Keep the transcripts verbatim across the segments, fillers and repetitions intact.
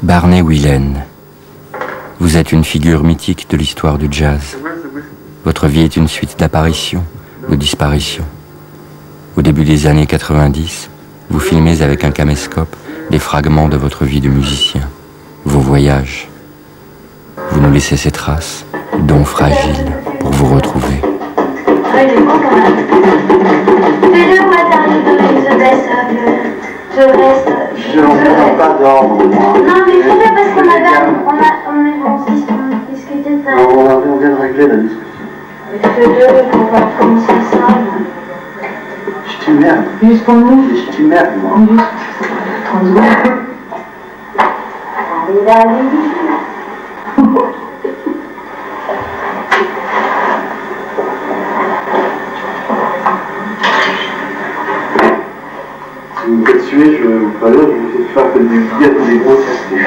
Barney Whelan, vous êtes une figure mythique de l'histoire du jazz. Votre vie est une suite d'apparitions, de disparitions. Au début des années quatre-vingt-dix, vous filmez avec un caméscope des fragments de votre vie de musicien, vos voyages. Vous nous laissez ces traces, dons fragiles, pour vous retrouver. Je reste. Je n'entends pas d'ordre. Non, mais c'est parce qu'on avait. On a. On est. On se discutait ça. Non, on, on vient de régler la discussion. Fais-le pour voir comment ça sonne. Je t'emmerde. Juste pour nous. Je t'emmerde, moi. Juste. trente secondes. Allez, allez. Si vous me faites suer, je vais pas l'heure, je vais essayer de faire que des billets ou des grosses.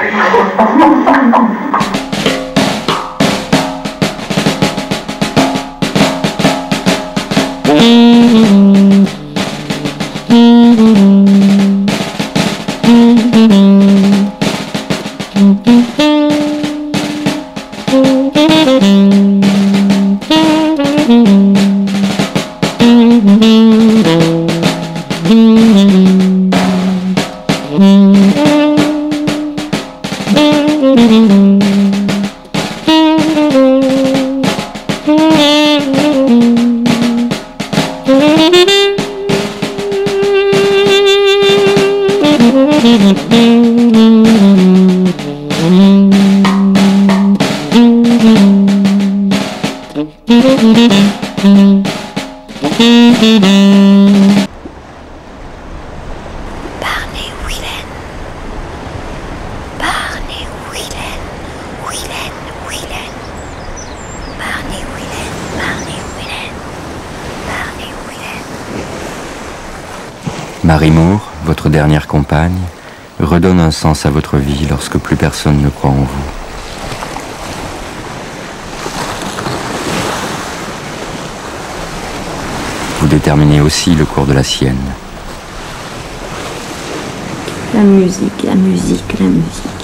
Mary Moore, votre dernière compagne, redonne un sens à votre vie lorsque plus personne ne croit en vous. Vous déterminez aussi le cours de la sienne. La musique, la musique, la musique.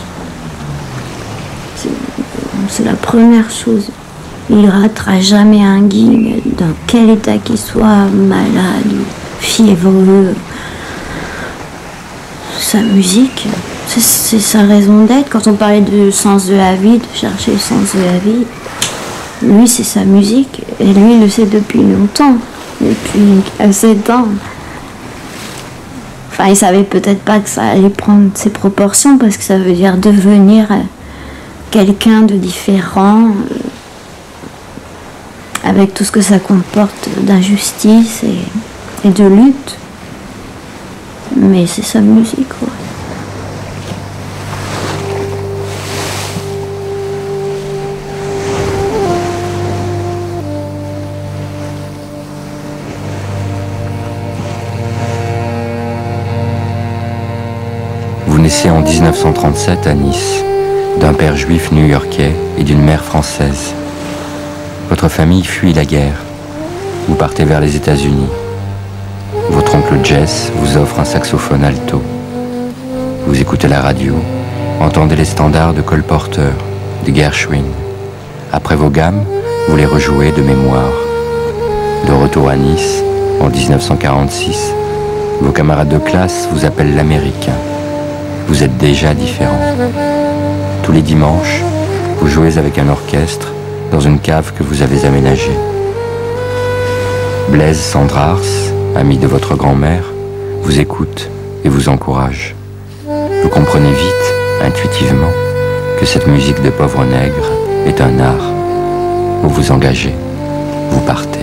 C'est la première chose. Il ratera jamais un guide, dans quel état qu'il soit, malade, fiévreux. Sa musique, c'est sa raison d'être. Quand on parlait de sens de la vie, de chercher le sens de la vie, lui c'est sa musique, et lui il le sait depuis longtemps, depuis sept ans. Enfin, il savait peut-être pas que ça allait prendre ses proportions, parce que ça veut dire devenir quelqu'un de différent, avec tout ce que ça comporte d'injustice et, et de lutte. Mais c'est sa musique, quoi. Vous naissez en mille neuf cent trente-sept à Nice, d'un père juif new-yorkais et d'une mère française. Votre famille fuit la guerre. Vous partez vers les États-Unis. Votre oncle Jess vous offre un saxophone alto. Vous écoutez la radio, entendez les standards de Cole Porter, de Gershwin. Après vos gammes, vous les rejouez de mémoire. De retour à Nice, en mille neuf cent quarante-six, vos camarades de classe vous appellent l'Américain. Vous êtes déjà différent. Tous les dimanches, vous jouez avec un orchestre dans une cave que vous avez aménagée. Blaise Sandrars, ami de votre grand-mère, vous écoute et vous encourage. Vous comprenez vite, intuitivement, que cette musique de pauvre nègre est un art. Vous vous engagez, vous partez.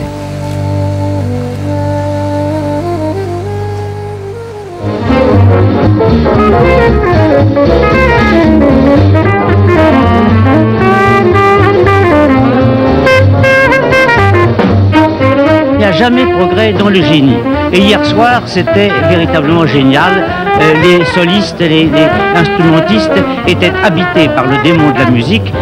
Il n'y a jamais progrès dans le génie. Et hier soir, c'était véritablement génial. Euh, les solistes, les, les instrumentistes étaient habités par le démon de la musique.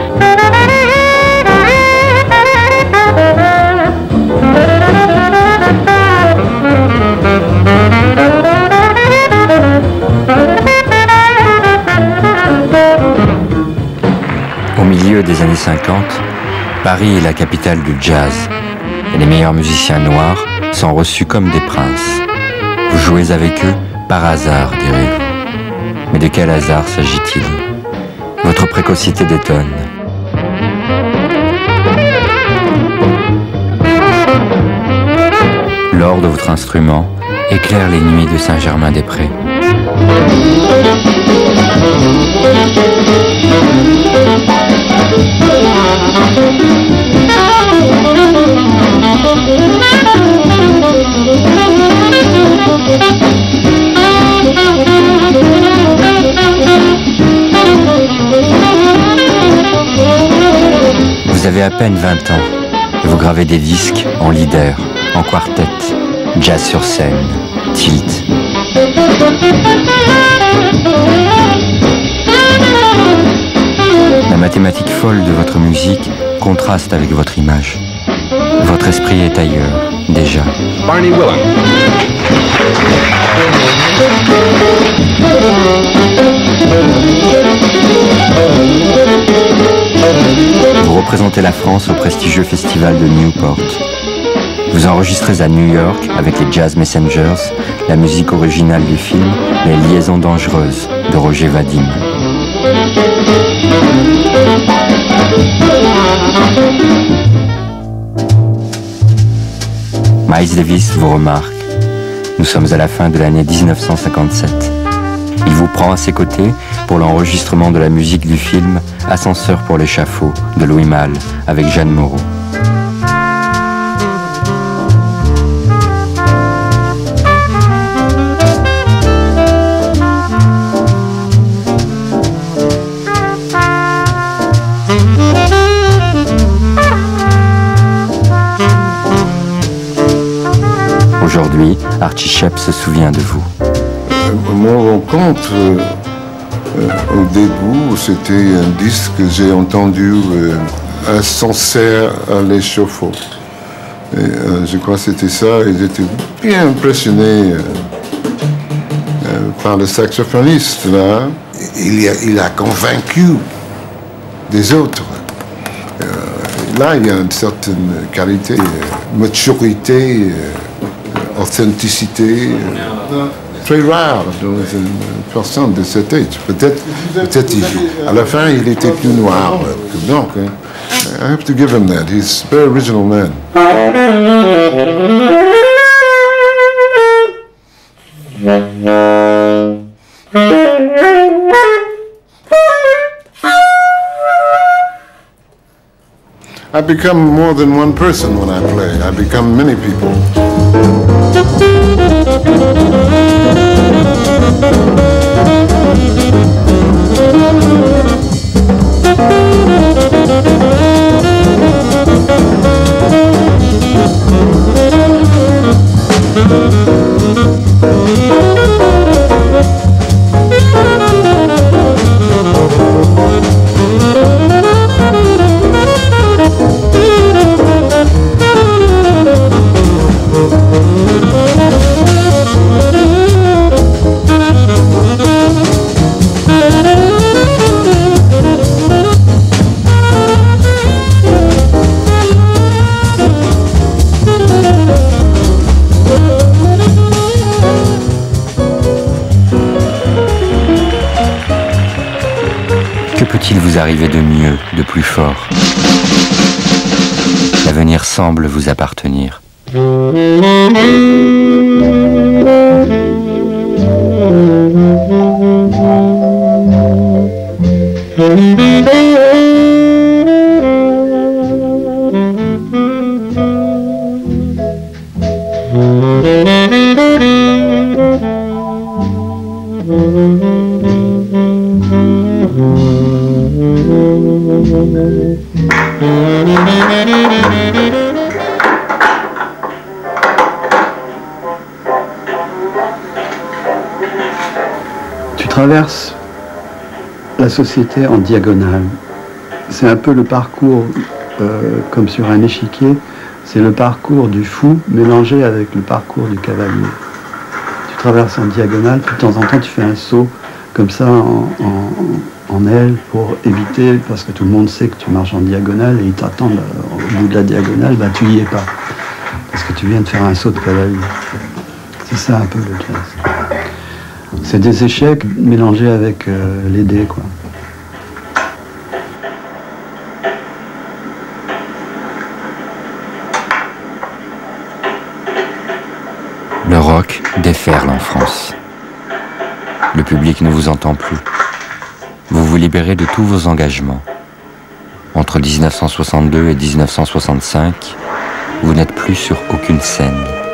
cinquante, Paris est la capitale du jazz. Et les meilleurs musiciens noirs sont reçus comme des princes. Vous jouez avec eux par hasard, direz-vous. Mais de quel hasard s'agit-il? Votre précocité détonne. L'or de votre instrument éclaire les nuits de Saint-Germain-des-Prés. Vous avez à peine vingt ans et vous gravez des disques en leader, en quartet, jazz sur scène, tilt. La mathématique folle de votre musique contraste avec votre image. Votre esprit est ailleurs, déjà. Barney Willen. Vous représentez la France au prestigieux festival de Newport. Vous enregistrez à New York, avec les Jazz Messengers, la musique originale du film Les Liaisons Dangereuses de Roger Vadim. Miles Davis vous remarque. Nous sommes à la fin de l'année mille neuf cent cinquante-sept. Il vous prend à ses côtés pour l'enregistrement de la musique du film Ascenseur pour l'échafaud de Louis Malle avec Jeanne Moreau. Aujourd'hui, Archie Shepp se souvient de vous. Mon rencontre, euh, euh, au début, c'était un disque que j'ai entendu, euh, Ascenseur à l'échafaud. Et, euh, je crois que c'était ça, et j'étais bien impressionné euh, euh, par le saxophoniste, là. Il a, il a convaincu des autres. Euh, là, il y a une certaine qualité, euh, maturité, euh, authenticité. Euh, très rare dans une personne de cet âge. Peut-être, peut-être à la fin, il était plus noir. Donc, I have to give him that. He's a very original man. I become more than one person when I play. I become many people. Que peut-il vous arriver de mieux, de plus fort? L'avenir semble vous appartenir. Tu traverses la société en diagonale. C'est un peu le parcours, euh, comme sur un échiquier, c'est le parcours du fou mélangé avec le parcours du cavalier. Tu traverses en diagonale, puis de temps en temps tu fais un saut comme ça en, en, en L pour éviter, parce que tout le monde sait que tu marches en diagonale et ils t'attendent au bout de la diagonale, bah tu y es pas. Parce que tu viens de faire un saut de cavalier. C'est ça un peu le jazz. C'est des échecs mélangés avec euh, les dés, quoi. Le rock déferle en France. Le public ne vous entend plus. Vous vous libérez de tous vos engagements. Entre dix-neuf cent soixante-deux et dix-neuf cent soixante-cinq, vous n'êtes plus sur aucune scène.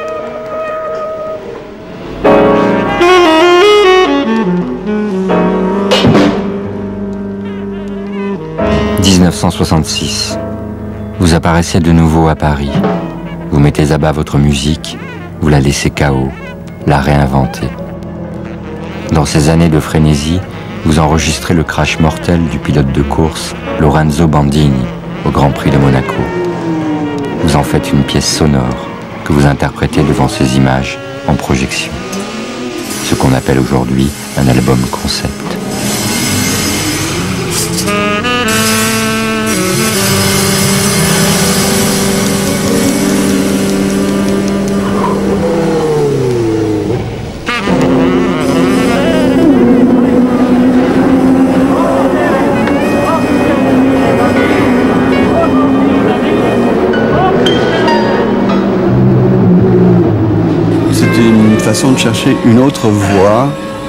dix-neuf cent soixante-six, vous apparaissez de nouveau à Paris. Vous mettez à bas votre musique, vous la laissez K O, la réinventez. Dans ces années de frénésie, vous enregistrez le crash mortel du pilote de course Lorenzo Bandini au Grand Prix de Monaco. Vous en faites une pièce sonore que vous interprétez devant ces images en projection. Ce qu'on appelle aujourd'hui un album concept. Façon de chercher une autre voie,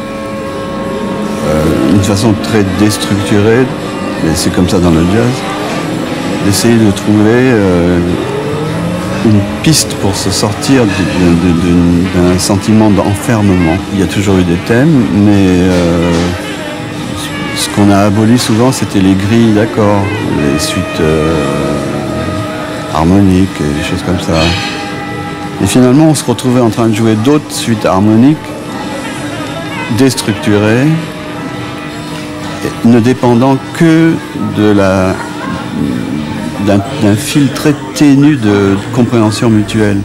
euh, une façon très déstructurée, mais c'est comme ça dans le jazz, d'essayer de trouver euh, une piste pour se sortir d'un sentiment d'enfermement. Il y a toujours eu des thèmes, mais euh, ce qu'on a aboli souvent, c'était les grilles d'accords, les suites euh, harmoniques et des choses comme ça. Et finalement, on se retrouvait en train de jouer d'autres suites harmoniques, déstructurées, ne dépendant que de la, d'un, d'un fil très ténu de compréhension mutuelle.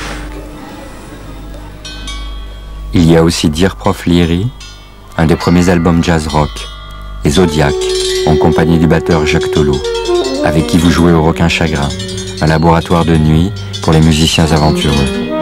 Il y a aussi Dear Prof Leary, un des premiers albums jazz rock, et Zodiac, en compagnie du batteur Jacques Tolo, avec qui vous jouez au Requin Chagrin, un laboratoire de nuit pour les musiciens aventureux.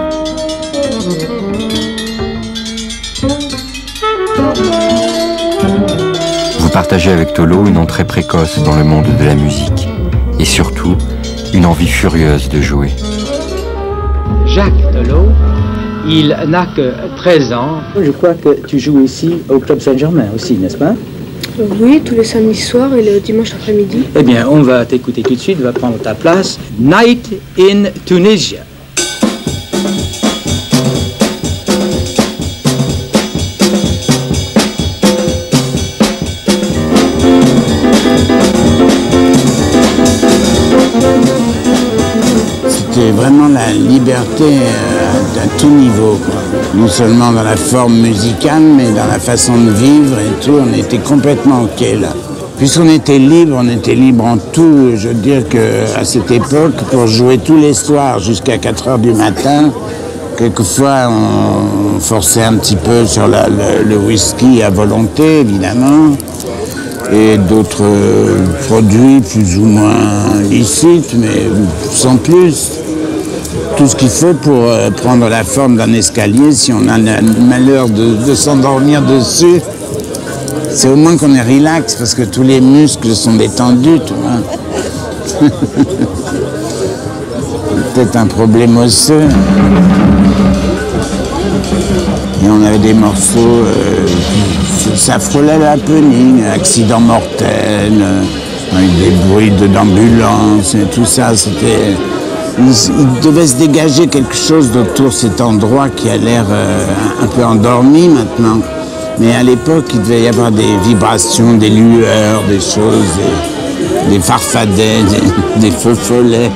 Vous partagez avec Tolo une entrée précoce dans le monde de la musique et surtout une envie furieuse de jouer. Jacques Tolo, il n'a que treize ans. Je crois que tu joues ici au Club Saint-Germain aussi, n'est-ce pas? Oui, tous les samedis soirs et le dimanche après-midi. Eh bien, on va t'écouter tout de suite, va prendre ta place. Night in Tunisia. C'était vraiment la liberté euh, à tout niveau, quoi. Non seulement dans la forme musicale, mais dans la façon de vivre et tout, on était complètement OK là. Puisqu'on était libre, on était libre en tout. Je veux dire qu'à cette époque, pour jouer tous les soirs jusqu'à quatre heures du matin, quelquefois on forçait un petit peu sur la, le, le whisky à volonté, évidemment, et d'autres euh, produits plus ou moins licites, mais sans plus. Tout ce qu'il faut pour euh, prendre la forme d'un escalier, si on a le malheur de, de s'endormir dessus, c'est au moins qu'on est relax, parce que tous les muscles sont détendus, tu vois. Peut-être un problème osseux. Et on avait des morceaux, euh, ça frôlait l'happening, accident mortel, euh, avec des bruits d'ambulance et tout ça, c'était... Il, il devait se dégager quelque chose autour de cet endroit qui a l'air euh, un peu endormi maintenant. Mais à l'époque, il devait y avoir des vibrations, des lueurs, des choses, des, des farfadets, des, des feux follets.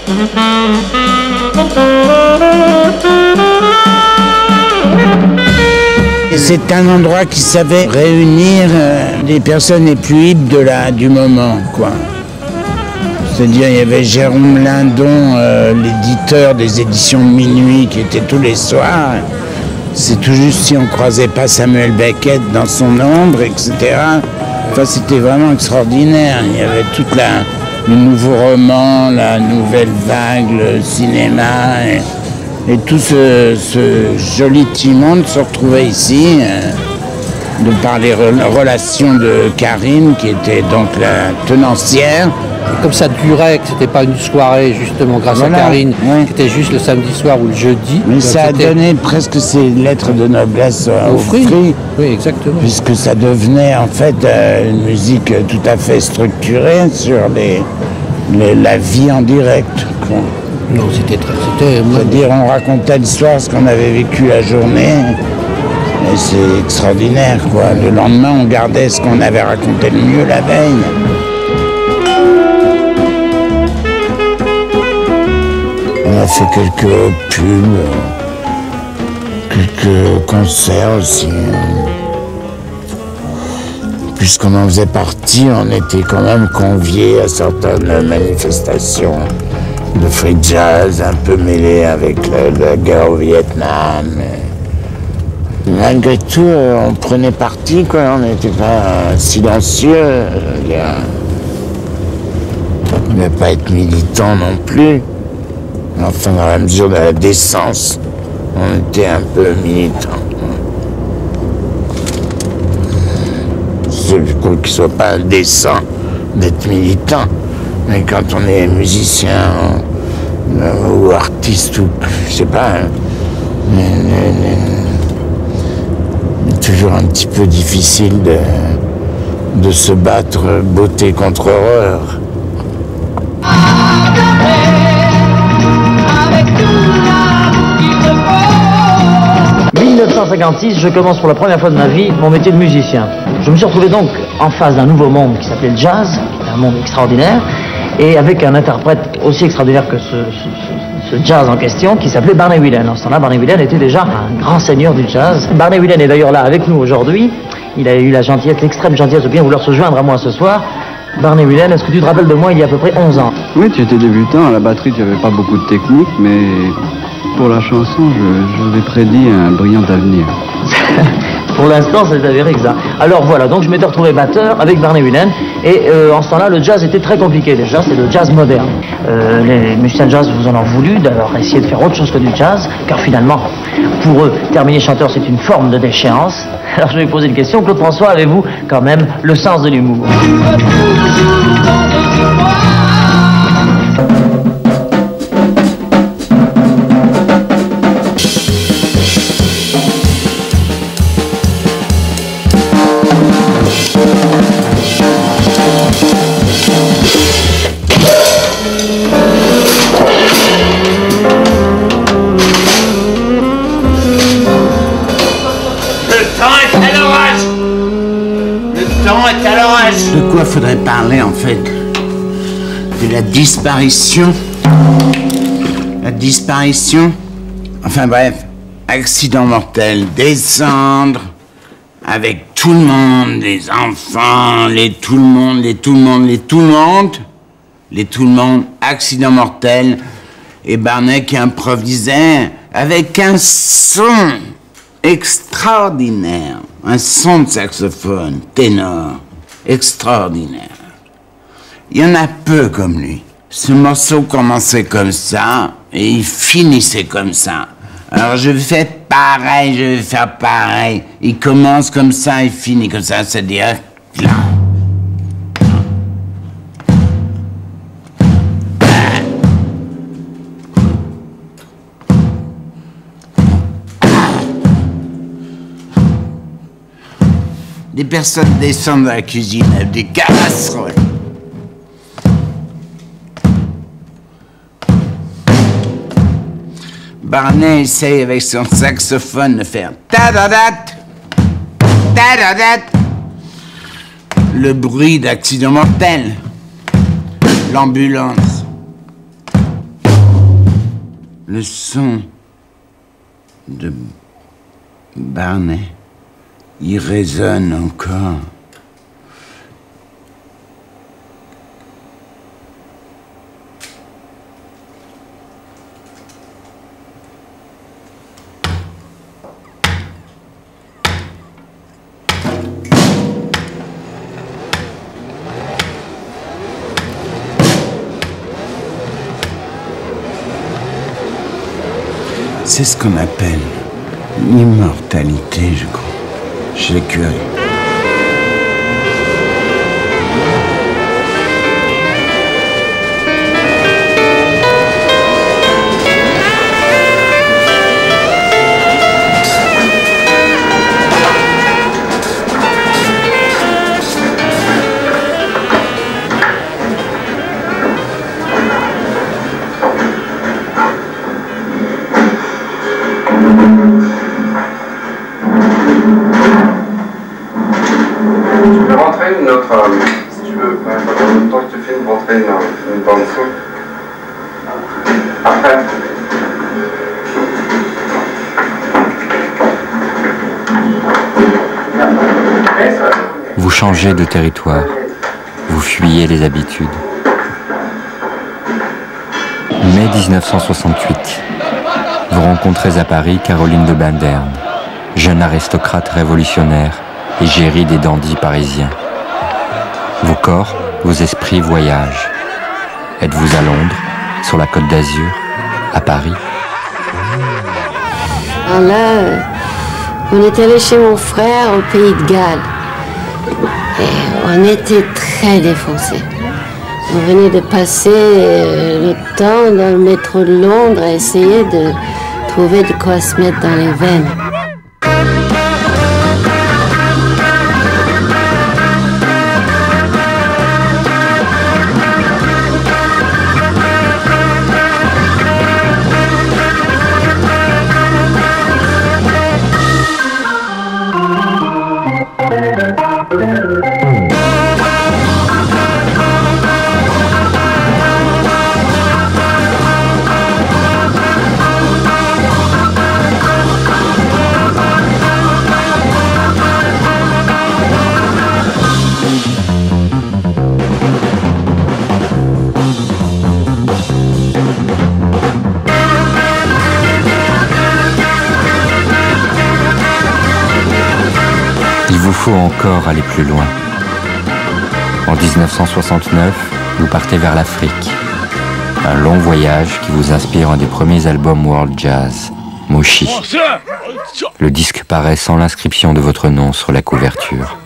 C'est un endroit qui savait réunir euh, les personnes les plus hippies de la, du moment, quoi. C'est-à-dire, il y avait Jérôme Lindon, euh, l'éditeur des éditions de Minuit, qui était tous les soirs. C'est tout juste si on ne croisait pas Samuel Beckett dans son ombre, et cetera. Enfin, c'était vraiment extraordinaire. Il y avait toute la, le nouveau roman, la nouvelle vague, le cinéma, et, et tout ce, ce joli petit monde se retrouvait ici, euh, de par les re- relations de Karine, qui était donc la tenancière. Et comme ça durait, que c'était pas une soirée justement grâce Voilà, à Karine, ouais. c'était juste le samedi soir ou le jeudi. Mais donc ça a c'était donné presque ces lettres de noblesse euh, au au fruit. fruit. Oui, exactement. Puisque ça devenait en fait euh, une musique tout à fait structurée sur les, les- la vie en direct, quoi. Non, c'était très. C'était. moi, C'est-à-dire on racontait l'histoire, ce qu'on avait vécu la journée, et c'est extraordinaire, quoi. Le lendemain, on gardait ce qu'on avait raconté le mieux la veille. On a fait quelques pubs, quelques concerts aussi. Puisqu'on en faisait partie, on était quand même conviés à certaines manifestations de free jazz, un peu mêlées avec la, la guerre au Vietnam. Et malgré tout, on prenait parti, quoi. On n'était pas silencieux. On ne pas être militant non plus. Enfin, dans la mesure de la décence, on était un peu militant. Je trouve qu'il ne soit pas indécent d'être militant, mais quand on est musicien ou, ou artiste, ou je sais pas, c'est toujours un petit peu difficile de, de se battre beauté contre horreur. mille neuf cent cinquante-six, je commence pour la première fois de ma vie mon métier de musicien. Je me suis retrouvé donc en face d'un nouveau monde qui s'appelait le jazz, qui était un monde extraordinaire, et avec un interprète aussi extraordinaire que ce, ce, ce jazz en question, qui s'appelait Barney Whelan. En ce temps-là, Barney Whelan était déjà un grand seigneur du jazz. Barney Whelan est d'ailleurs là avec nous aujourd'hui. Il a eu la gentillesse, l'extrême gentillesse de bien vouloir se joindre à moi ce soir. Barney Whelan, est-ce que tu te rappelles de moi il y a à peu près onze ans? Oui, tu étais débutant, à la batterie tu n'avais pas beaucoup de technique, mais pour la chanson, je, je l'ai prédit un brillant avenir. Pour l'instant, c'est avéré que ça. Alors voilà, donc je m'étais retrouvé batteur avec Barney Whelan, et euh, en ce temps-là, le jazz était très compliqué déjà, c'est le jazz moderne. Euh, les musiciens de jazz vous en ont voulu d'avoir essayé de faire autre chose que du jazz, car finalement, pour eux, terminer chanteur, c'est une forme de déchéance. Alors je vais vous poser une question, Claude François, avez-vous quand même le sens de l'humour? De quoi faudrait parler en fait? De la disparition. La disparition. Enfin bref, accident mortel, descendre avec tout le monde, les enfants, les tout le monde, les tout le monde, les tout le monde, les tout le monde, accident mortel, et Barney qui improvisait avec un son extraordinaire, un son de saxophone, ténor, extraordinaire. Il y en a peu comme lui. Ce morceau commençait comme ça et il finissait comme ça. Alors je fais pareil, je vais faire pareil. Il commence comme ça, il finit comme ça, c'est-à-dire là. Des personnes descendent dans la cuisine avec des casseroles. Barney essaye avec son saxophone de faire ta-da-dat, ta-da-dat. Le bruit d'accident mortel. L'ambulance. Le son de Barney. Il résonne encore. C'est ce qu'on appelle l'immortalité, je crois, chez les curés. Si tu veux, en même temps que je te filme, rentrer une, une bande son. Après. Vous changez de territoire. Vous fuyez les habitudes. mai mille neuf cent soixante-huit. Vous rencontrez à Paris Caroline de Binderne, jeune aristocrate révolutionnaire, égérie des dandys parisiens. Vos corps, vos esprits voyagent. Êtes-vous à Londres, sur la Côte d'Azur, à Paris? Alors là, on est allé chez mon frère au Pays de Galles. Et on était très défoncés. On venait de passer le temps dans le métro de Londres à essayer de trouver de quoi se mettre dans les veines. Il vous faut encore aller plus loin. En mille neuf cent soixante-neuf, vous partez vers l'Afrique. Un long voyage qui vous inspire un des premiers albums World Jazz, Moshi. Le disque paraît sans l'inscription de votre nom sur la couverture.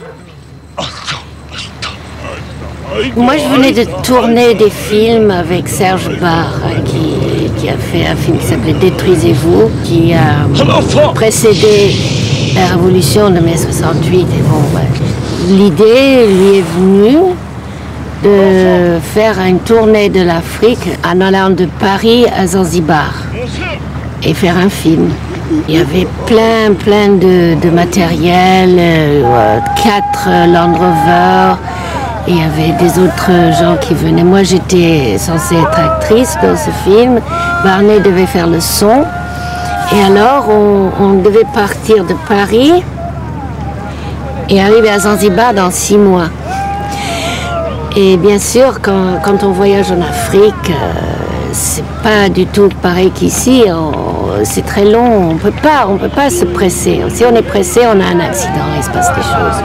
Moi, je venais de tourner des films avec Serge Barre, qui, qui a fait un film qui s'appelait Détruisez-vous, qui a précédé la révolution de mai soixante-huit. Et bon, ouais. L'idée lui est venue de faire une tournée de l'Afrique en allant de Paris à Zanzibar et faire un film. Il y avait plein, plein de, de matériel, euh, quatre Land Rover. Il y avait des autres gens qui venaient. Moi, j'étais censée être actrice dans ce film. Barney devait faire le son. Et alors, on, on devait partir de Paris et arriver à Zanzibar dans six mois. Et bien sûr, quand, quand on voyage en Afrique, euh, c'est pas du tout pareil qu'ici. C'est très long. On peut pas, on peut pas se presser. Si on est pressé, on a un accident. Il se passe des choses.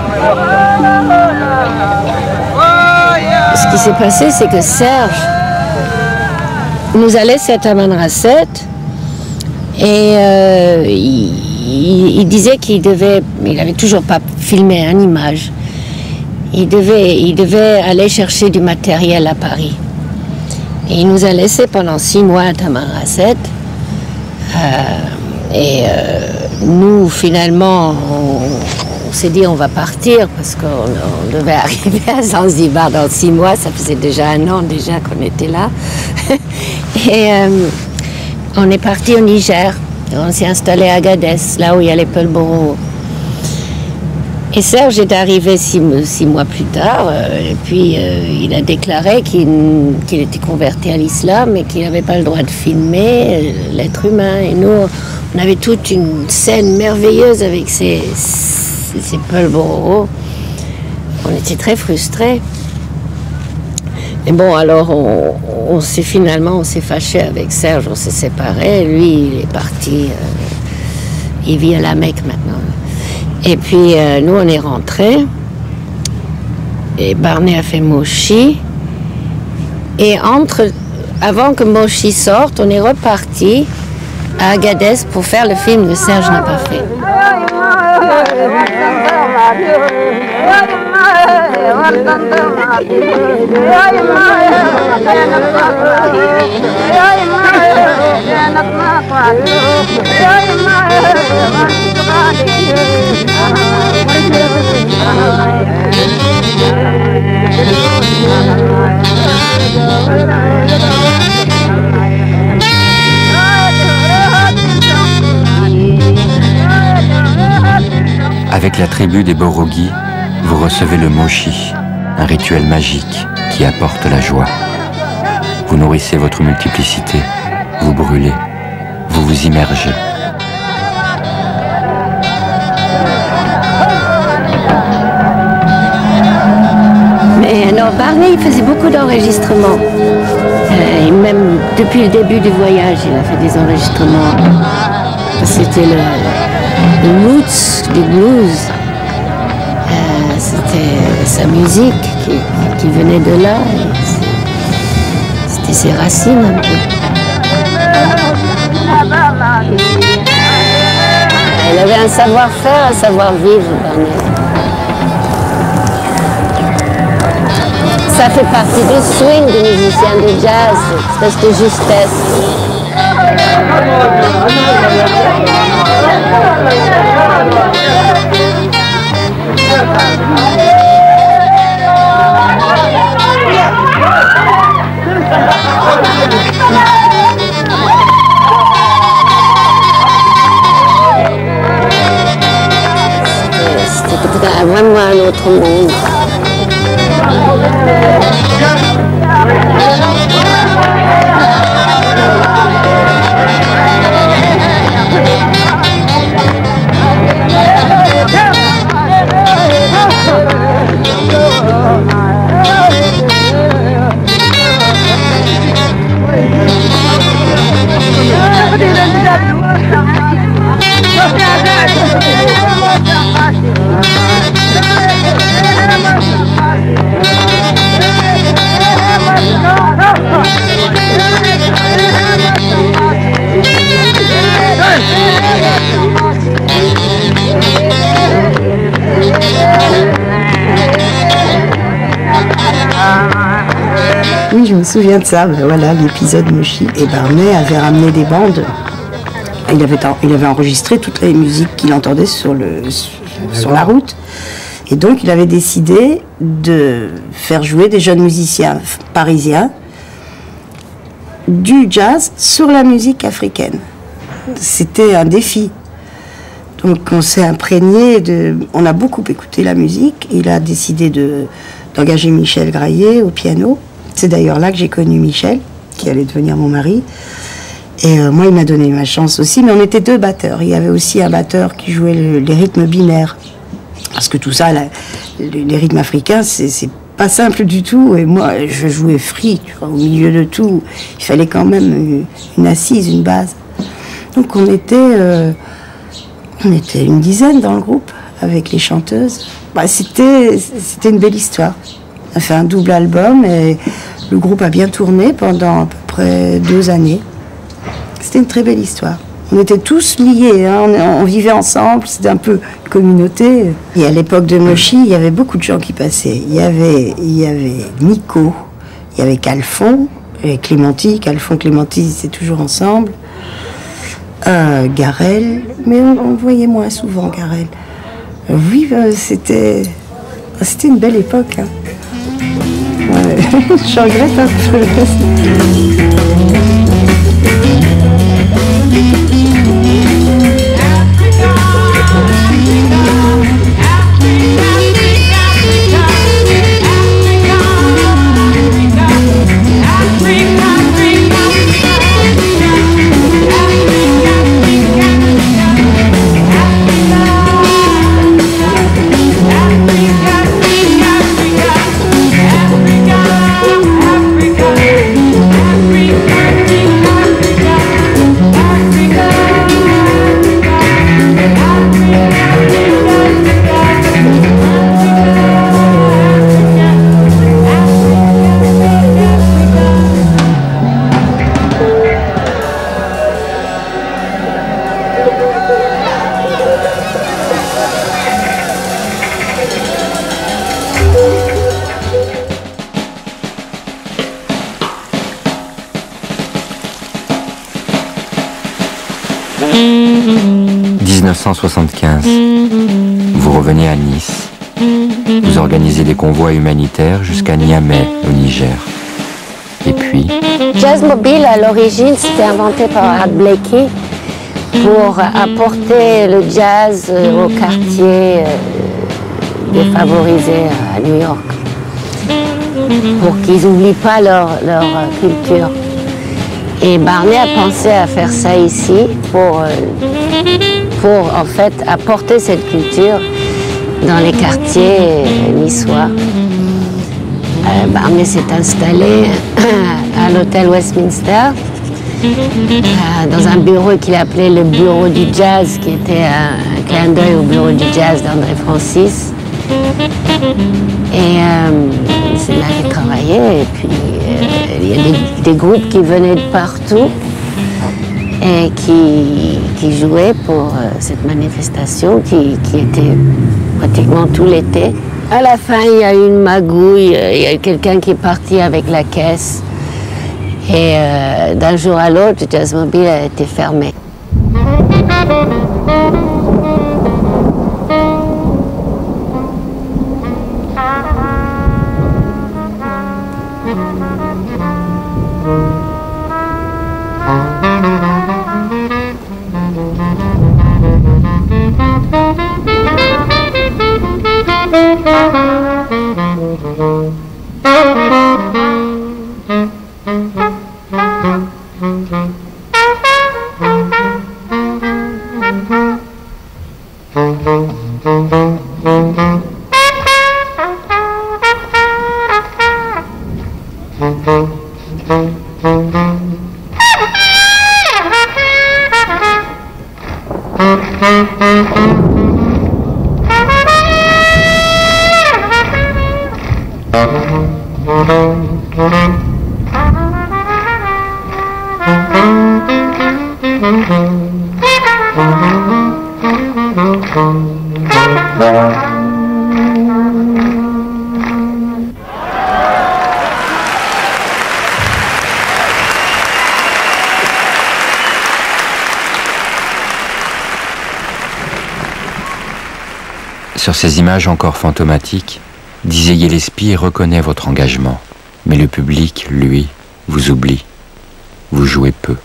Ce qui s'est passé, c'est que Serge nous a laissé à Tamanrasset et euh, il, il, il disait qu'il devait, il n'avait toujours pas filmé une image, il devait, il devait aller chercher du matériel à Paris. Et il nous a laissé pendant six mois à Tamanrasset. Euh, et euh, nous, finalement, on, on s'est dit on va partir parce qu'on on devait arriver à Zanzibar dans six mois. Ça faisait déjà un an déjà qu'on était là. Et euh, on est parti au Niger. On s'est installé à Agadez, là où il y a les Peulboro. Et Serge est arrivé six, six mois plus tard, euh, et puis euh, il a déclaré qu'il qu'il était converti à l'islam et qu'il n'avait pas le droit de filmer euh, l'être humain. Et nous, on avait toute une scène merveilleuse avec ces, ces, ces Peulboro. On était très frustrés. Et bon, alors on, on s'est finalement, on s'est fâché avec Serge, on s'est séparés. Lui, il est parti, euh, il vit à la Mecque maintenant. Et puis, euh, nous, on est rentrés. Et Barney a fait Moshi. Et entre, avant que Moshi sorte, on est reparti à Agadez pour faire le film que Serge n'a pas fait. Avec la tribu des Borogi, vous recevez le mochi, un rituel magique qui apporte la joie. Vous nourrissez votre multiplicité, vous brûlez, vous vous immergez. Mais alors Barney, il faisait beaucoup d'enregistrements. Euh, et même depuis le début du voyage, il a fait des enregistrements. C'était le, le roots du blues. Euh, C'était sa musique qui, qui venait de là. C'était ses racines un peu. Il avait un savoir-faire, un savoir-vivre, Barney. Ça fait partie du swing des musiciens de jazz, une espèce de justesse. C'était peut-être vraiment un autre monde. Oui, je me souviens de ça, voilà, l'épisode Mochi. Et Barney avait ramené des bandes. Il avait, il avait enregistré toutes les musiques qu'il entendait sur, le, sur, sur la route. Et donc, il avait décidé de faire jouer des jeunes musiciens parisiens du jazz sur la musique africaine. C'était un défi. Donc, on s'est imprégné de... On a beaucoup écouté la musique. Il a décidé de, d'engager Michel Graillet au piano. C'est d'ailleurs là que j'ai connu Michel, qui allait devenir mon mari. Et euh, moi, il m'a donné ma chance aussi. Mais on était deux batteurs. Il y avait aussi un batteur qui jouait le, les rythmes binaires. Parce que tout ça, la, les, les rythmes africains, c'est pas simple du tout. Et moi, je jouais free, tu vois, au milieu de tout. Il fallait quand même une, une assise, une base. Donc on était, euh, on était une dizaine dans le groupe, avec les chanteuses. Bah, c'était, c'était une belle histoire. On a fait un double album et le groupe a bien tourné pendant à peu près deux années. C'était une très belle histoire. On était tous liés, hein, on, on vivait ensemble, c'était un peu une communauté. Et à l'époque de Mochi, il y avait beaucoup de gens qui passaient. Il y avait, il y avait Nico, il y avait Calfon, et Clémenti. Calfon, Clémenti, c'est toujours ensemble. Euh, Garel, mais on, on voyait moins souvent Garel. Euh, oui, euh, c'était, c'était une belle époque. Hein. Ouais. Je regrette un peu. Africa, dix-neuf cent soixante-quinze. Vous revenez à Nice. Vous organisez des convois humanitaires jusqu'à Niamey, au Niger. Et puis... Jazzmobile, à l'origine, c'était inventé par Art Blakey pour apporter le jazz au quartier défavorisé à New York, pour qu'ils n'oublient pas leur, leur culture. Et Barnet a pensé à faire ça ici pour, pour en fait apporter cette culture dans les quartiers niçois. Euh, Barnet s'est installé à l'hôtel Westminster, euh, dans un bureau qu'il appelait le bureau du jazz, qui était un, un clin d'œil au bureau du jazz d'André Francis. Et euh, c'est là qu'il travaillait. Et puis euh, il y a des, des groupes qui venaient de partout et qui, qui jouaient pour euh, cette manifestation qui, qui était pratiquement tout l'été. À la fin, il y a eu une magouille, il y a eu quelqu'un qui est parti avec la caisse. Et euh, d'un jour à l'autre, le Jazzmobile a été fermé. Sur ces images encore fantomatiques, Dizzy Gillespie reconnaît votre engagement. Mais le public, lui, vous oublie. Vous jouez peu.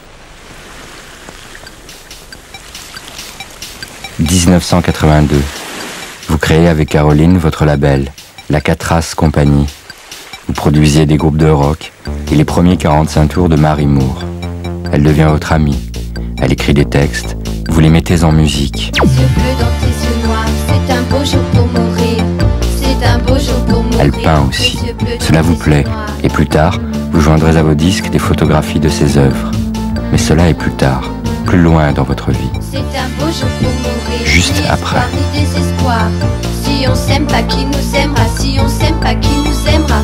dix-neuf cent quatre-vingt-deux. Vous créez avec Caroline votre label, la Catras Compagnie. Vous produisiez des groupes de rock et les premiers quarante-cinq tours de Marie Moore. Elle devient votre amie. Elle écrit des textes. Vous les mettez en musique. C'est un beau jour pour mourir. C'est un beau jour pour mourir. Elle peint aussi. Cela vous plaît. Et plus tard, vous joindrez à vos disques des photographies de ses œuvres. Mais cela est plus tard, plus loin dans votre vie. C'est un beau jour pour mourir. Juste après. Si on s'aime pas, qui nous aimera? Si on s'aime pas, qui nous aimera?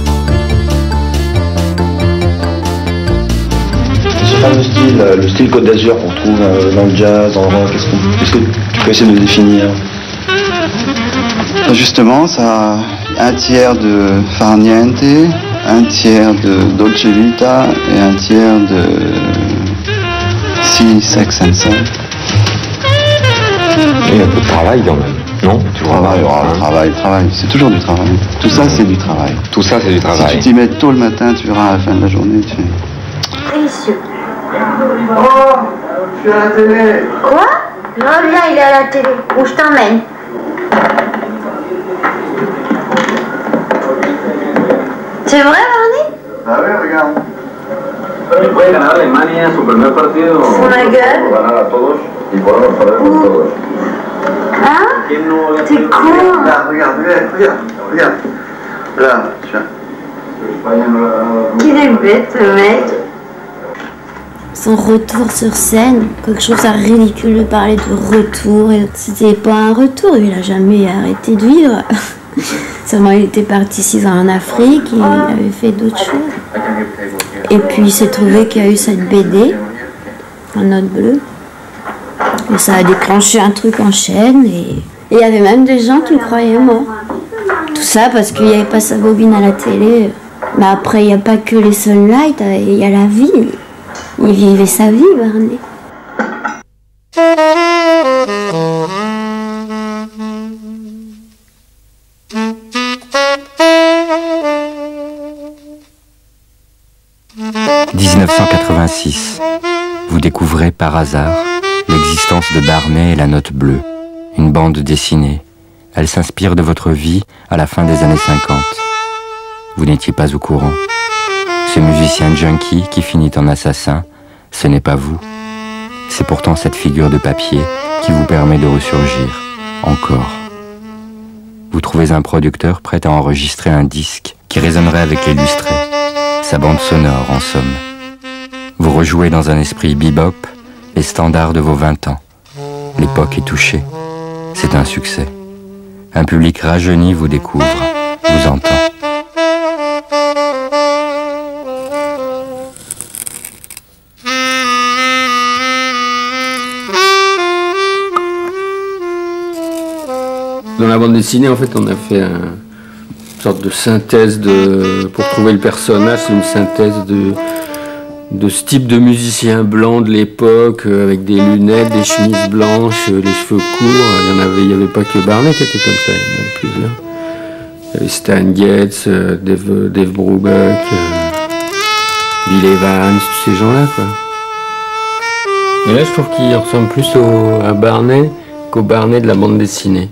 Ce fameux style, le style Côte d'Azur qu'on retrouve dans le jazz, dans le rock, qu'est-ce que, qu'est-ce que tu peux essayer de le définir? Justement, ça a un tiers de farniente, un tiers de dolce vita et un tiers de si sex and soul. Il y a un peu de travail quand même, non? Tu travail, oh, le travail, travail, c'est toujours du travail. Tout ça, c'est du travail. Tout ça, c'est du travail. Si tu t'y mets tôt le matin, tu verras à la fin de la journée. Tu... Précieux. Oh, je suis à la télé. Quoi? Non, viens, il est à la télé. Où je t'emmène? C'est vrai, Barney? Ah oui, regarde. Puede ganar Alemania su primer partido. Ganar a todos y podemos perder con todos. Hein? T'es con. Regarde, regarde, regarde, regarde. Là, tiens. Qu'il est bête, le mec. Son retour sur scène, quelque chose à ridicule de parler de retour. C'était pas un retour, il a jamais arrêté de vivre. Seulement il était parti six ans en Afrique, il avait fait d'autres choses. Et puis il s'est trouvé qu'il y a eu cette B D, en note bleue. Et ça a déclenché un truc en chaîne et il y avait même des gens qui croyaient mort. Tout ça parce qu'il n'y avait pas sa bobine à la télé. Mais après il n'y a pas que les sunlight, il y a la vie. Il vivait sa vie, Barney. découvrez par hasard l'existence de Barnet et la Note Bleue, une bande dessinée. Elle s'inspire de votre vie à la fin des années cinquante. Vous n'étiez pas au courant. Ce musicien junkie qui finit en assassin, ce n'est pas vous. C'est pourtant cette figure de papier qui vous permet de ressurgir, encore. Vous trouvez un producteur prêt à enregistrer un disque qui résonnerait avec l'illustré, sa bande sonore en somme. Vous rejouez dans un esprit bebop les standards de vos vingt ans. L'époque est touchée. C'est un succès. Un public rajeuni vous découvre, vous entend. Dans la bande dessinée, en fait, on a fait un, une sorte de synthèse de, pour trouver le personnage, c'est une synthèse de, de ce type de musicien blanc de l'époque, avec des lunettes, des chemises blanches, les cheveux courts. Il y en avait, il n'y avait pas que Barnet qui était comme ça, il y en avait plusieurs. Il y avait Stan Getz, Dave, Dave Brubeck, Bill Evans, tous ces gens-là, quoi. Et là, je trouve qu'il ressemble plus au, à Barnet qu'au Barnet de la bande dessinée.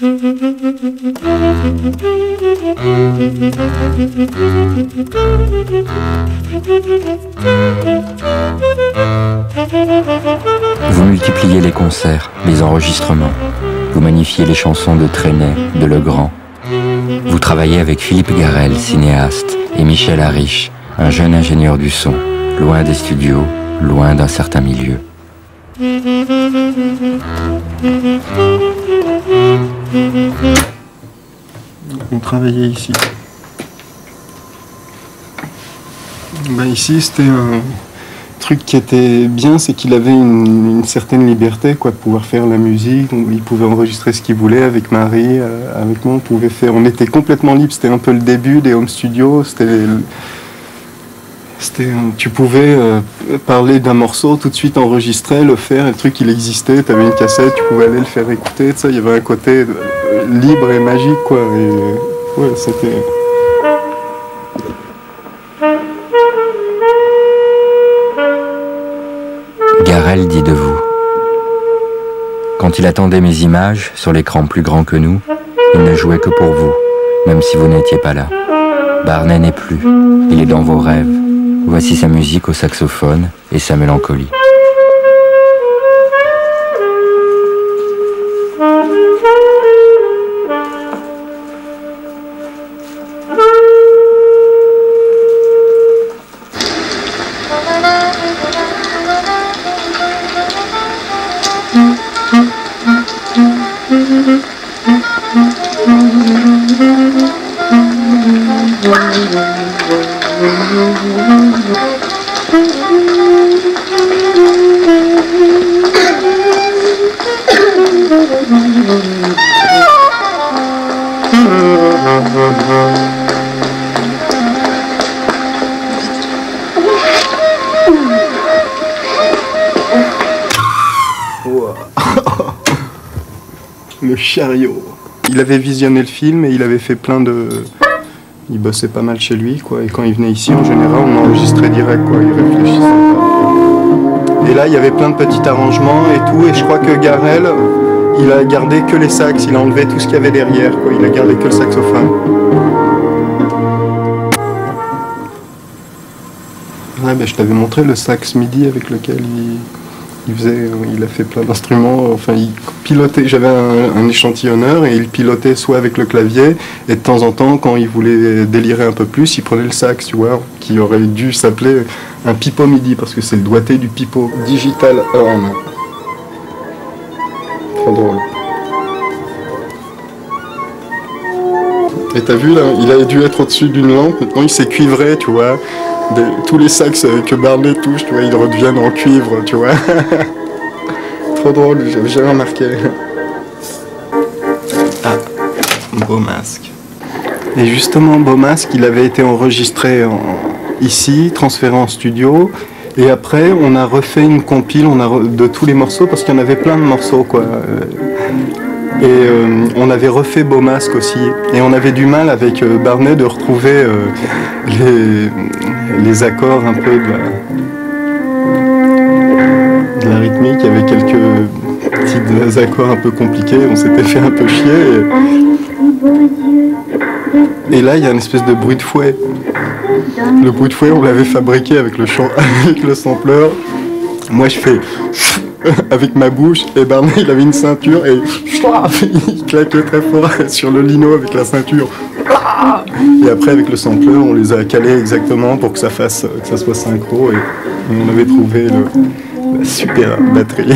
Vous multipliez les concerts, les enregistrements. Vous magnifiez les chansons de Trenet, de Legrand. Vous travaillez avec Philippe Garrel, cinéaste, et Michel Harish, un jeune ingénieur du son, loin des studios, loin d'un certain milieu. On travaillait ici. Ben ici, c'était un truc qui était bien, c'est qu'il avait une, une certaine liberté, quoi, de pouvoir faire la musique. Il pouvait enregistrer ce qu'il voulait avec Marie, euh, avec moi. On pouvait faire. On était complètement libre. C'était un peu le début des home studios. C'était. C'était, tu pouvais euh, parler d'un morceau, tout de suite enregistrer, le faire, le truc il existait, tu avais une cassette, tu pouvais aller le faire écouter, il y avait un côté euh, libre et magique, quoi. Et, euh, ouais, c'était... Garrel dit de vous. Quand il attendait mes images sur l'écran plus grand que nous, il ne jouait que pour vous, même si vous n'étiez pas là. Barnet n'est plus, il est dans vos rêves. Voici sa musique au saxophone et sa mélancolie. Le chariot. Il avait visionné le film et il avait fait plein de... Il bossait pas mal chez lui, quoi. Et quand il venait ici, en général, on enregistrait direct, quoi. Il réfléchissait pas. Et là, il y avait plein de petits arrangements et tout. Et je crois que Garrel, il a gardé que les sax. Il a enlevé tout ce qu'il y avait derrière, quoi. Il a gardé que le saxophone. Ouais, ben, je t'avais montré le sax midi avec lequel il... Il, faisait, il a fait plein d'instruments, enfin il pilotait, j'avais un, un échantillonneur et il pilotait soit avec le clavier et de temps en temps quand il voulait délirer un peu plus, il prenait le sax, tu vois, qui aurait dû s'appeler un pipeau midi parce que c'est le doigté du pipeau digital horn. Trop drôle. Et t'as vu là, il a dû être au-dessus d'une lampe, maintenant il s'est cuivré, tu vois. Des, tous les sax que Barnet touche, tu vois, ils redeviennent en cuivre, tu vois. Trop drôle, j'avais jamais remarqué. Ah, Beau Masque. Et justement, Beau Masque, il avait été enregistré en, ici, transféré en studio. Et après, on a refait une compile on a re, de tous les morceaux, parce qu'il y en avait plein de morceaux, quoi. Et euh, on avait refait Beau Masque aussi. Et on avait du mal avec euh, Barnet de retrouver euh, les, les accords un peu de la... rythmique, il y avait quelques petits accords un peu compliqués, on s'était fait un peu chier. Et, et là, il y a une espèce de bruit de fouet. Le bruit de fouet, on l'avait fabriqué avec le, chant... avec le sampleur. Moi, je fais avec ma bouche, et Barney, il avait une ceinture, et il claquait très fort sur le lino avec la ceinture. Et après, avec le sampleur, on les a calés exactement pour que ça fasse, que ça soit synchro, et, et on avait trouvé le, la super batterie.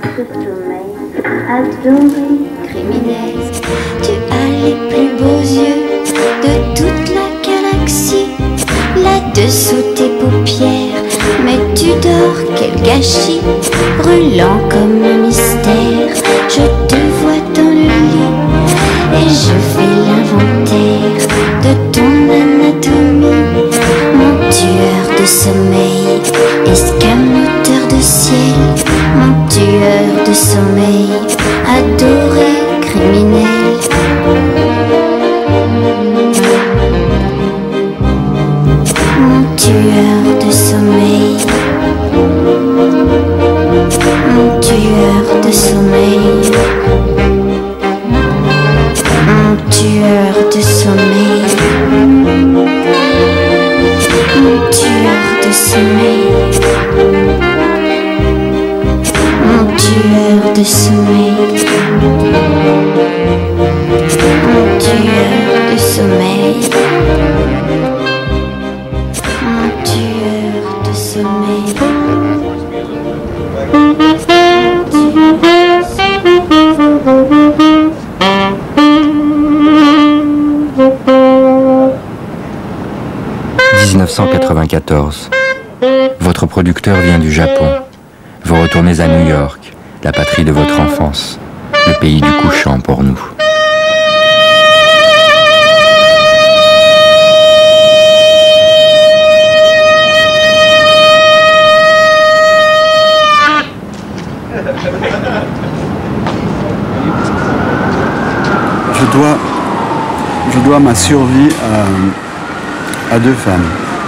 Criminel, tu as les plus beaux yeux de toute la galaxie. Là-dessous tes paupières, mais tu dors, quel gâchis. Brûlant comme un mystère, je te vois dans le lit et je fais l'inventaire de ton anatomie. Mon tueur de sommeil, escamoteur de ciel. Mon tueur de sommeil, adoré criminel. Mon tueur de sommeil, mon tueur de sommeil, mon tueur de sommeil, mon tueur de sommeil, mon tueur de sommeil, mon tueur de sommeil. dix-neuf cent quatre-vingt-quatorze. Votre producteur vient du Japon. Vous retournez à New York, la patrie de votre enfance, le pays du couchant pour nous. Je dois, je dois ma survie à, à deux femmes.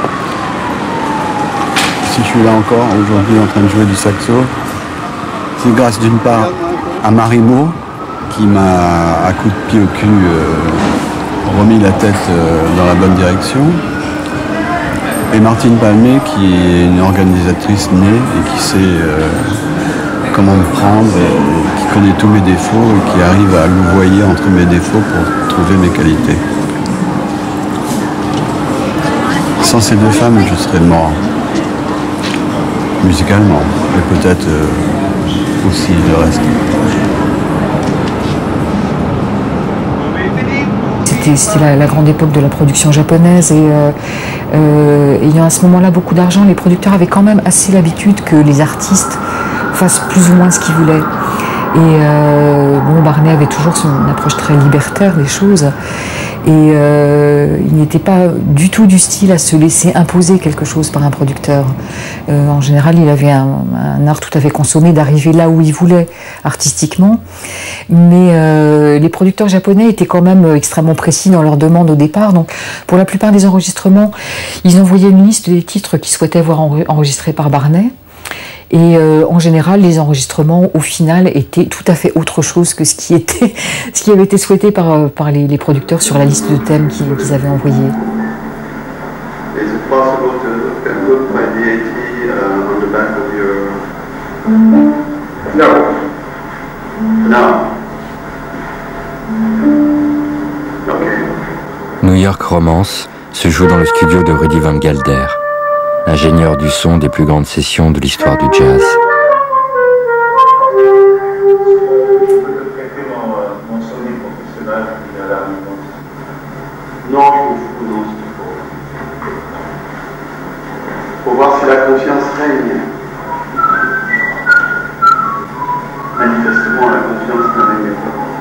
Si je suis là encore aujourd'hui en train de jouer du saxo, c'est grâce d'une part à Marie Moore qui m'a à coup de pied au cul euh, remis la tête euh, dans la bonne direction, et Martine Palmé qui est une organisatrice née et qui sait euh, comment me prendre, et qui connaît tous mes défauts et qui arrive à louvoyer entre mes défauts pour trouver mes qualités. Sans ces deux femmes, je serais mort. Musicalement, et peut-être euh, aussi le reste. C'était la, la grande époque de la production japonaise, et euh, euh, ayant à ce moment-là beaucoup d'argent, les producteurs avaient quand même assez l'habitude que les artistes fassent plus ou moins ce qu'ils voulaient. Et euh, bon, Barnet avait toujours son approche très libertaire des choses, et euh, il n'était pas du tout du style à se laisser imposer quelque chose par un producteur. Euh, en général, il avait un, un art tout à fait consommé d'arriver là où il voulait artistiquement, mais euh, les producteurs japonais étaient quand même extrêmement précis dans leurs demandes au départ. Donc, pour la plupart des enregistrements, ils envoyaient une liste des titres qu'ils souhaitaient voir enregistrés par Barnet. Et euh, en général, les enregistrements, au final, étaient tout à fait autre chose que ce qui, était, ce qui avait été souhaité par, par les, les producteurs sur la liste de thèmes qu'ils qu'ils avaient envoyés. Is it possible to put my D A T uh, on the back of your... No. No. Okay. New York Romance se joue dans le studio de Rudy Van Gelder, ingénieur du son des plus grandes sessions de l'histoire du jazz. Non, je m'en fous, non, c'est pour... Pour voir si la confiance règne. Manifestement, la confiance ne règne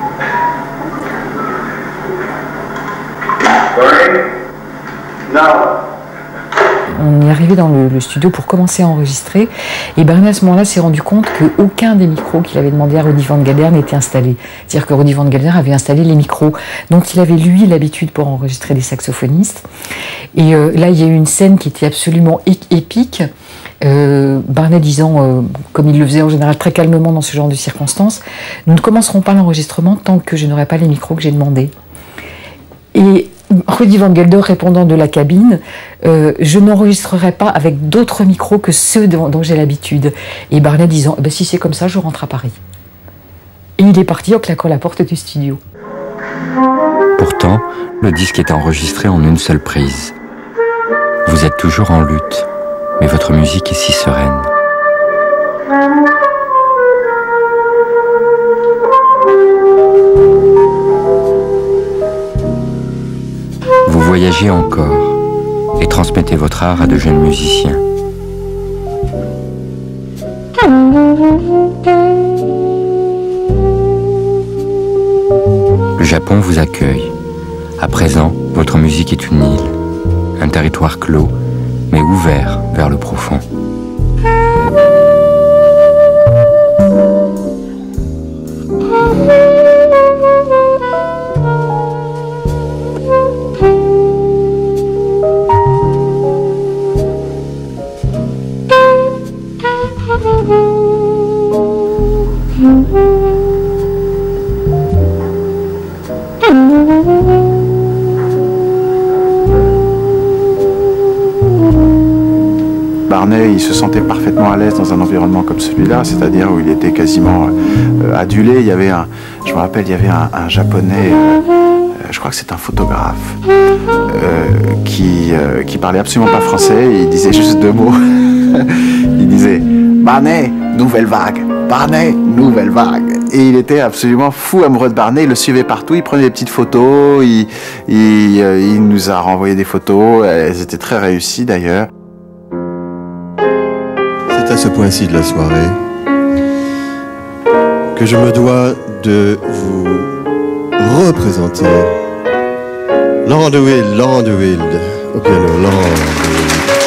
pas. Sorry? No. On est arrivé dans le, le studio pour commencer à enregistrer, et Barnet à ce moment-là s'est rendu compte qu'aucun des micros qu'il avait demandé à Rudy Van Gelder n'était installé. C'est-à-dire que Rudy Van Gelder avait installé les micros dont il avait lui l'habitude pour enregistrer des saxophonistes. Et euh, là, il y a eu une scène qui était absolument épique. Euh, Barnet disant, euh, comme il le faisait en général très calmement dans ce genre de circonstances, nous ne commencerons pas l'enregistrement tant que je n'aurai pas les micros que j'ai demandés. Et Rudy Van Gelder répondant de la cabine, euh, je n'enregistrerai pas avec d'autres micros que ceux dont, dont j'ai l'habitude. Et Barnet disant, eh ben, si c'est comme ça, je rentre à Paris. Et il est parti en claquant la porte du studio. Pourtant, le disque est enregistré en une seule prise. Vous êtes toujours en lutte, mais votre musique est si sereine. Vous voyagez encore et transmettez votre art à de jeunes musiciens. Le Japon vous accueille. À présent, votre musique est une île, un territoire clos, mais ouvert vers le profond. Barnet, il se sentait parfaitement à l'aise dans un environnement comme celui-là, c'est-à-dire où il était quasiment euh, adulé. Il y avait un, je me rappelle, il y avait un, un japonais, euh, je crois que c'est un photographe, euh, qui, euh, qui parlait absolument pas français. Il disait juste deux mots. Il disait Barnet, nouvelle vague. Barnet, nouvelle vague. Et il était absolument fou amoureux de Barnet, il le suivait partout, il prenait des petites photos, il, il, euh, il nous a renvoyé des photos, elles étaient très réussies d'ailleurs. C'est à ce point-ci de la soirée que je me dois de vous représenter Laurent de Wild, Laurent de Wild, au piano, Laurent de Wild.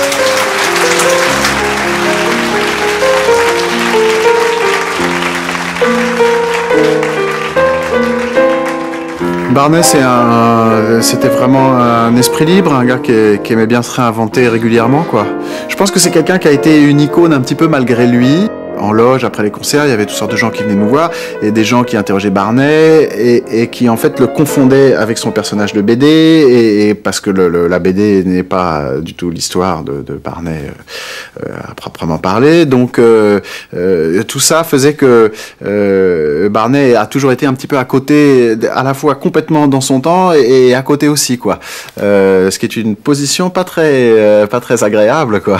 Barnet, c'est un, c'était vraiment un esprit libre, un gars qui, qui aimait bien se réinventer régulièrement, quoi. Je pense que c'est quelqu'un qui a été une icône un petit peu malgré lui. En loge, après les concerts, il y avait toutes sortes de gens qui venaient nous voir, et des gens qui interrogeaient Barnet, et, et qui en fait le confondaient avec son personnage de B D, et, et parce que le, le, la B D n'est pas du tout l'histoire de, de Barnet euh, à proprement parler. Donc euh, euh, tout ça faisait que euh, Barnet a toujours été un petit peu à côté, à la fois complètement dans son temps, et, et à côté aussi, quoi. Euh, ce qui est une position pas très, euh, pas très agréable, quoi.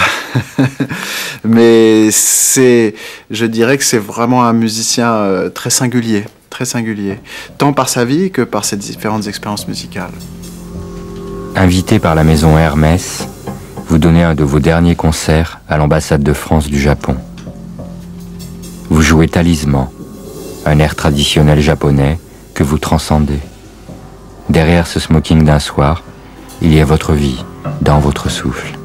Mais c'est... Je dirais que c'est vraiment un musicien euh, très singulier, très singulier, tant par sa vie que par ses différentes expériences musicales. Invité par la maison Hermès, vous donnez un de vos derniers concerts à l'ambassade de France du Japon. Vous jouez Talisman, un air traditionnel japonais que vous transcendez. Derrière ce smoking d'un soir, il y a votre vie, dans votre souffle.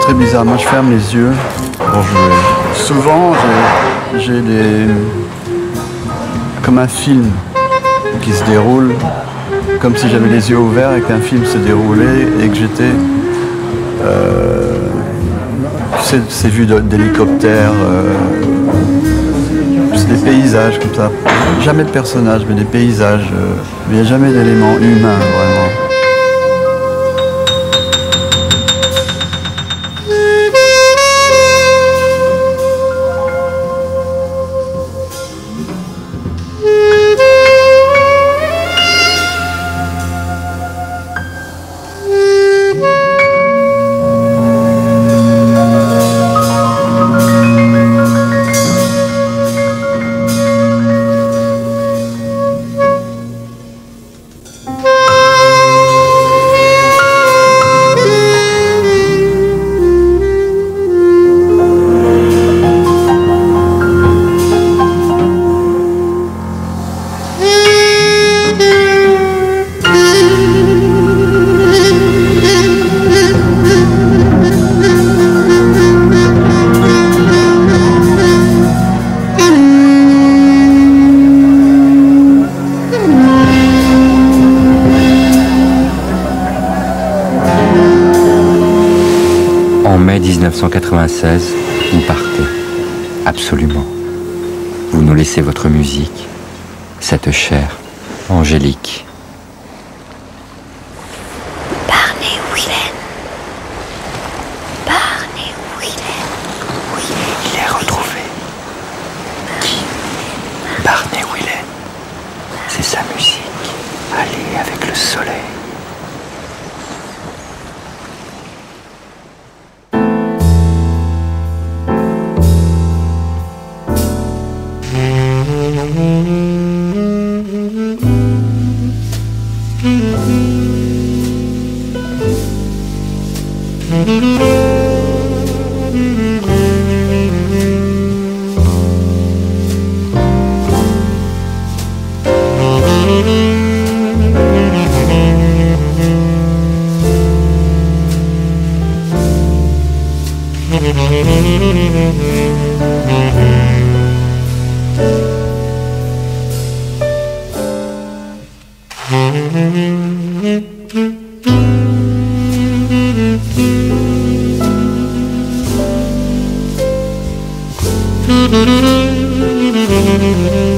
très bizarre. Moi, je ferme les yeux pour jouer. Souvent, j'ai des... comme un film qui se déroule, comme si j'avais les yeux ouverts et qu'un film se déroulait et que j'étais... Euh, c'est, c'est vu d'hélicoptère, euh, c'est des paysages comme ça. Jamais de personnages, mais des paysages. Euh, il n'y a jamais d'éléments humains, vraiment. mille neuf cent quatre-vingt-seize, vous partez. Absolument. Vous nous laissez votre musique, cette chair angélique. Barney Whelan. Barney Whelan. Il est retrouvé. Qui? Barney Whelan. C'est sa musique. Allez avec le soleil. Thank you.